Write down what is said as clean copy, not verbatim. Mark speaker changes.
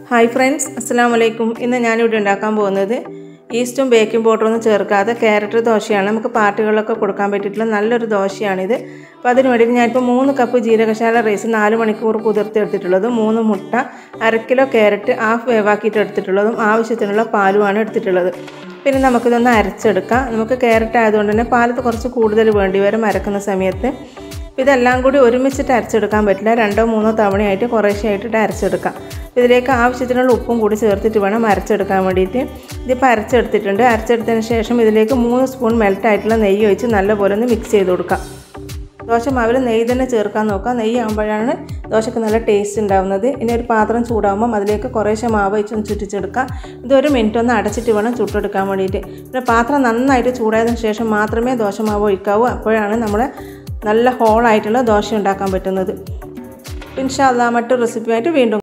Speaker 1: Hi friends, അസ്സലാമലൈക്കും. ഇന്ന് ഞാനിവിടെ ഉണ്ടാക്കാൻ പോകുന്നത് ഈസ്റ്റും ബേക്കിംഗ് പൗഡറൊന്നും ചേർക്കാതെ ക്യാരറ്റ് ദോശയാണ്. നമുക്ക് പാർട്ടികളിലൊക്കെ കൊടുക്കാൻ പറ്റിയിട്ടുള്ള നല്ലൊരു ദോശയാണിത്. അപ്പോൾ അതിന് വേണ്ടിയിട്ട് ഞാനിപ്പോൾ 3 കപ്പ് ജീരകശാല റൈസ് 4 മണിക്കൂർ കുതിർത്തി എടുത്തിട്ടുള്ളതും 3 മുട്ട, 1/2 കിലോ ക്യാരറ്റ് ഹാഫ് വേവാക്കിയിട്ട് എടുത്തിട്ടുള്ളതും ആവശ്യത്തിനുള്ള പാലുമാണ് എടുത്തിട്ടുള്ളത്. പിന്നെ നമുക്കിതൊന്ന് അരച്ചെടുക്കാം. നമുക്ക് ക്യാരറ്റ് ആയതുകൊണ്ട് തന്നെ പാലത്ത് കുറച്ച് കൂടുതൽ വേണ്ടി വരും അരക്കുന്ന സമയത്ത്. ഇതെല്ലാം കൂടി ഒരുമിച്ചിട്ട് അരച്ചെടുക്കാൻ പറ്റില്ല, 2-3 തവണയായിട്ട് കുറേശ്ശെയായിട്ട് അരച്ചെടുക്കാം. ഇതിലേക്ക് ആവശ്യത്തിനുള്ള ഉപ്പും കൂടി ചേർത്തിട്ട് വേണം അരച്ചെടുക്കാൻ വേണ്ടിയിട്ട്. ഇതിപ്പോൾ അരച്ചെടുത്തിട്ടുണ്ട്. അരച്ചെടുത്തതിന് ശേഷം ഇതിലേക്ക് 3 സ്പൂൺ മെൽറ്റായിട്ടുള്ള നെയ്യ് ഒഴിച്ച് നല്ലപോലെ ഒന്ന് മിക്സ് ചെയ്ത് കൊടുക്കാം. ദോശ മാവിൽ നെയ്യ് തന്നെ ചേർക്കാൻ നോക്കാം. നെയ്യ് ആകുമ്പോഴാണ് ദോശയ്ക്ക് നല്ല ടേസ്റ്റ് ഉണ്ടാകുന്നത്. ഇനി ഒരു പാത്രം ചൂടാകുമ്പം അതിലേക്ക് കുറേശ്ശെ മാവ് വെച്ചൊന്ന് ചുറ്റിച്ചെടുക്കാം. ഇതൊരു മിനിറ്റ് ഒന്ന് അടച്ചിട്ട് വേണം ചുട്ടെടുക്കാൻ വേണ്ടിയിട്ട്. പിന്നെ പാത്രം നന്നായിട്ട് ചൂടായതിന് ശേഷം മാത്രമേ ദോശ മാവ് ഒഴിക്കാവൂ. അപ്പോഴാണ് നമ്മൾ നല്ല ഹോളായിട്ടുള്ള ദോശ ഉണ്ടാക്കാൻ പറ്റുന്നത്. ഇൻഷാ അല്ലാഹ് മറ്റൊരു റെസിപ്പിയായിട്ട് വീണ്ടും